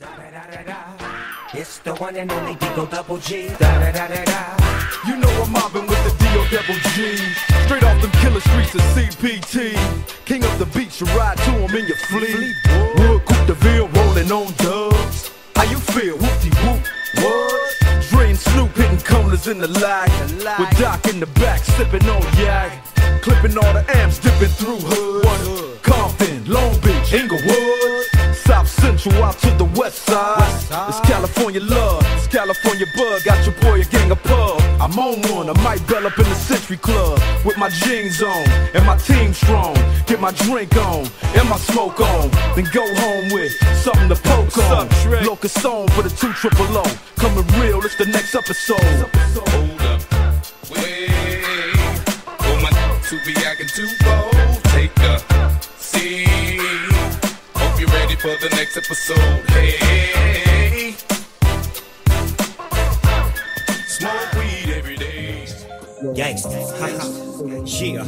It's the one and only Digo Double G. You know I'm mobbing with the Digo Double G. Straight off them killer streets of CPT. King of the beach, you ride to him in your fleet. Wood, Coupe de Ville, rolling on dubs. How you feel? Whoop-de-whoop. What? Dre and Snoop hitting corners in the lag. With Doc in the back, sipping on yak. Clipping all the amps, dipping through hood. Compton, Long Beach, Inglewood. South Central out to the west side. It's California love, it's California bug. Got your boy a gang of pub. I'm on one, I might bell up in the Century Club with my jeans on and my team strong. Get my drink on and my smoke on, then go home with something to poke on. Locust on for the 200. Coming real, it's the next episode. Hold up, wait. For my to be acting too bold. Take a seat. Hope you're ready for the next episode. Hey, smoke weed every day. Gangsters, yeah.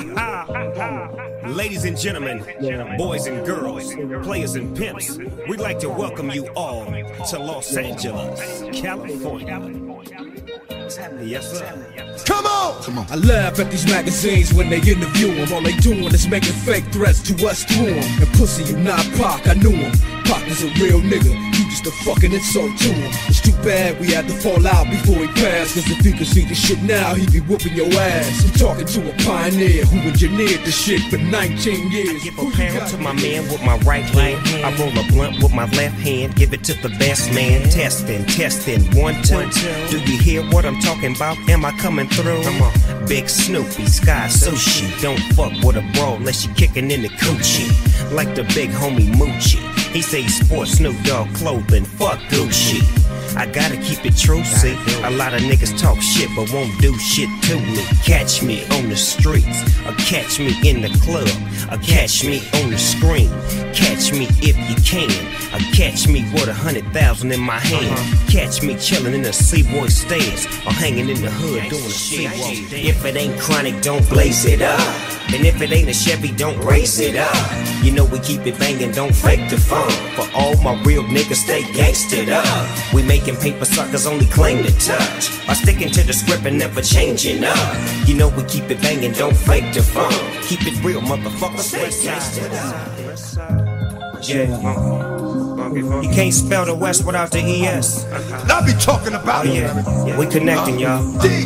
Ladies and gentlemen, boys and girls, players and pimps, we'd like to welcome you all to Los Angeles, California. Yes, sir. Come on! I laugh at these magazines when they interview them. All they doing is making fake threats to us through them. And pussy, you not Pac, I knew him. Pac is a real nigga, you just a fucking insult to him. It's too bad we had to fall out before he passed. Cause if he could see the shit now, he'd be whooping your ass. I'm talking to a pioneer who engineered the shit for 19 years. Give a pound to my man with my right hand. I roll a blunt with my left hand. Give it to the best man. Testing, 1, 2. Do you hear what I'm talking about? Am I coming through? Big Snoopy, Sky Sushi. Don't fuck with a bro unless you kicking in the coochie. Like the big homie Moochie. He say he sports Snoop Dogg clothing. Fuck Gucci. I gotta keep it true, see. A lot of niggas talk shit but won't do shit to me. Catch me on the streets, or catch me in the club, or catch me on the screen. Catch me if you can, or catch me with 100,000 in my hand. Catch me chillin' in the Seaboy stairs, or hanging in the hood doing a Seawalk. If it ain't chronic, don't blaze it up. And if it ain't a Chevy, don't raise it up. You know we keep it bangin', don't fake the fun. For all my real niggas, stay gangstered up. We making paper suckers only claim to touch. By sticking to the script and never changing up. You know we keep it bangin', don't fake the fun. Keep it real, motherfucker, stay gangstered up. Yeah, you can't spell the West without the ES. I be talking about Oh yeah, we connecting, y'all.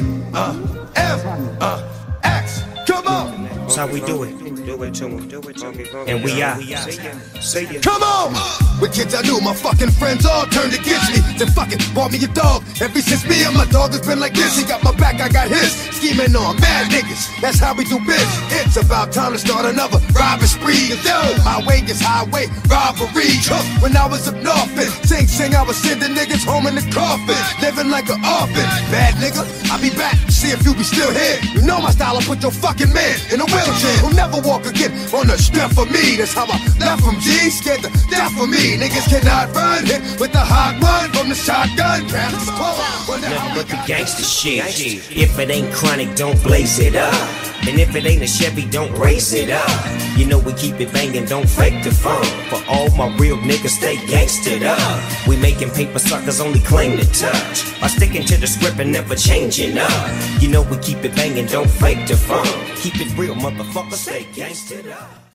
D-M-X. Come on! That's how we do it. Do it to him. And we out. Say it. Come on! With kids I knew, my fucking friends all turned against me. Then fucking bought me a dog. Ever since me and my dog has been like this. He got my back, I got his. Scheming on mad niggas. That's how we do biz. It's about time to start another robbing spree. My way is highway robbery. When I was up north, sing, I was sending niggas home in the coffin. Living like an orphan. Bad nigga, I'll be back. See if you be still here. You know my style, I'll put your fucking man in a wheelchair. Who'll never walk again on the strength of me. That's how I left from G. Scared to death of me. Niggas cannot run. Hit with the hot one from the shotgun. Nothing but the gangster shit. If it ain't chronic, don't blaze it up. And if it ain't a Chevy, don't raise it up. You know we keep it bangin', don't fake the fun. For all my real niggas, stay gangstered up. We making paper suckers only claim to touch. By sticking to the script and never changing up. You know we keep it bangin', don't fake the fun. Keep it real, motherfucker, stay gangstered up.